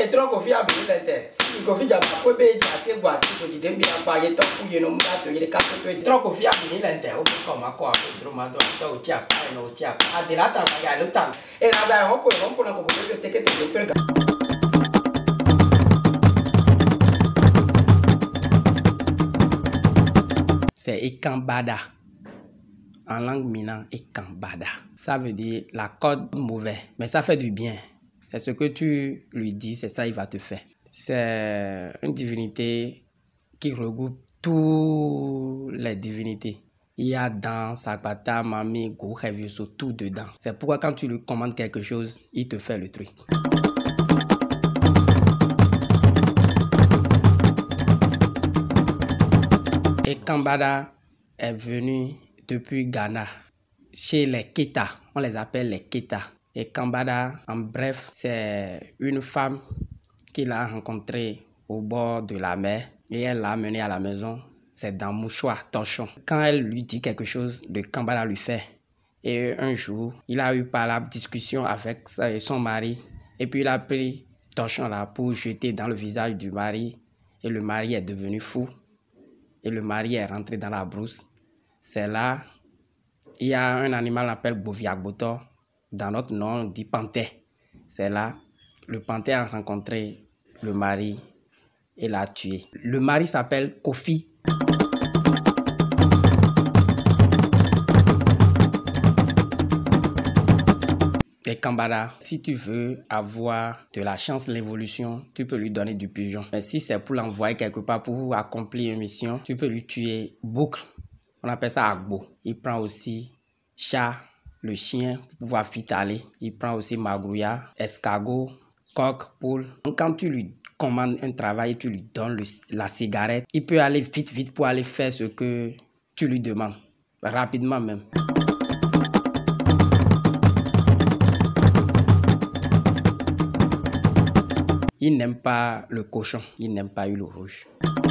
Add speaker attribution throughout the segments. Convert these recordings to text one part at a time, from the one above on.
Speaker 1: e tronco fia bilete si ko fija ko be ja te gwa ti ko jide bi apa ye to ku ye no muda so ye ka to tronco fia bilete o ko ma ko a dro ma to cha pa no cha a de la ta ma ya lo ta e la da ho po na ko ko te ke te to c'est Ekambada. En langue mina, Ekambada. Ça veut dire la corde mauvais, mais ça fait du bien. C'est ce que tu lui dis, c'est ça il va te faire. C'est une divinité qui regroupe toutes les divinités. Il y a dans Sakpata, Mami, Go, Revuso, tout dedans. C'est pourquoi quand tu lui commandes quelque chose, il te fait le truc. Ekambada est venu depuis Ghana, chez les Keta, on les appelle les Keta. Ekambada, en bref, c'est une femme qu'il a rencontrée au bord de la mer et elle l'a amenée à la maison, c'est dans mouchoir, torchon. Quand elle lui dit quelque chose, le Kambada lui fait. Et un jour, il a eu par la discussion avec son mari et puis il a pris torchon là pour jeter dans le visage du mari et le mari est devenu fou. Et le mari est rentré dans la brousse. C'est là, il y a un animal qu'on appelle Boviagboto. Dans notre nom, on dit panthère. C'est là, le panthère a rencontré le mari et l'a tué. Le mari s'appelle Kofi. Ekambada, si tu veux avoir de la chance, l'évolution, tu peux lui donner du pigeon. Mais si c'est pour l'envoyer quelque part pour accomplir une mission, tu peux lui tuer boucle. On appelle ça agbo. Il prend aussi chat, le chien, pour pouvoir fitaler. Il prend aussi magrouilla, escargot, coq, poule. Donc quand tu lui commandes un travail, tu lui donnes la cigarette, il peut aller vite pour aller faire ce que tu lui demandes. Rapidement même. Il n'aime pas le cochon, il n'aime pas l'huile rouge.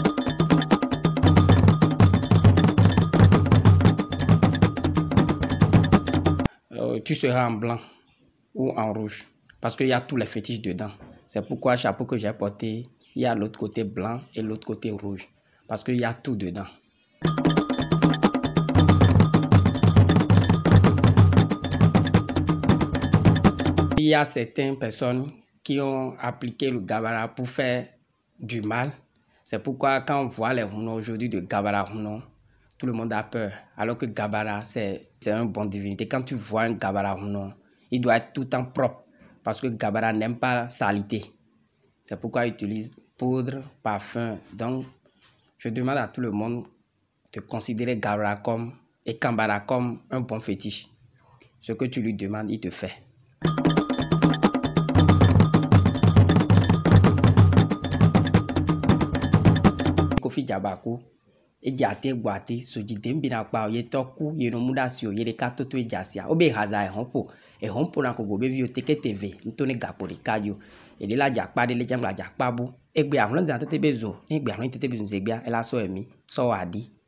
Speaker 1: Tu seras en blanc ou en rouge parce qu'il y a tous les fétiches dedans. C'est pourquoi le chapeau que j'ai porté, il y a l'autre côté blanc et l'autre côté rouge parce qu'il y a tout dedans. Il y a certaines personnes qui ont appliqué le Gabara pour faire du mal. C'est pourquoi quand on voit les Huno aujourd'hui de Gabara Huno, tout le monde a peur. Alors que Gabara, c'est un bon divinité. Quand tu vois un Gabara Huno, il doit être tout le temps propre. Parce que Gabara n'aime pas la saleté. C'est pourquoi il utilise poudre, parfum. Donc, je demande à tout le monde de considérer Gabara comme Ekambada comme un bon fétiche. Ce que tu lui demandes, il te fait. Kofi Jabaku e jate boate so jidem bina pa ye toku ye no muda si o ye de katoto e jasia obe haza e hompo na kogo be vi o teke tv ntone gapo de kajo e de la jakpa de le jangla jakpa bu egbe ahun nza tete bezo ni egbe ahun tete bezo zegbia e la so emi so adi